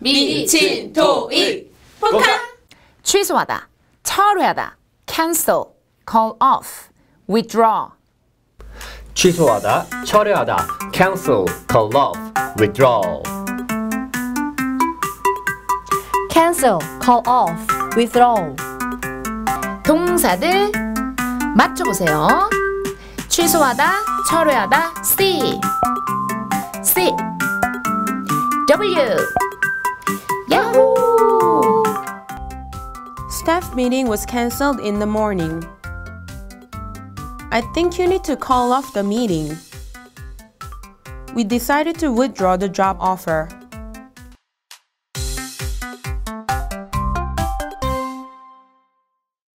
미친 토익 복학. 취소하다, 철회하다, cancel, call off, withdraw. 취소하다, 철회하다, cancel, call off, withdraw. cancel, call off, withdraw. 동사들 맞춰보세요. 취소하다, 철회하다, C, C, W, Yahoo! Staff meeting was cancelled in the morning. I think you need to call off the meeting. We decided to withdraw the job offer.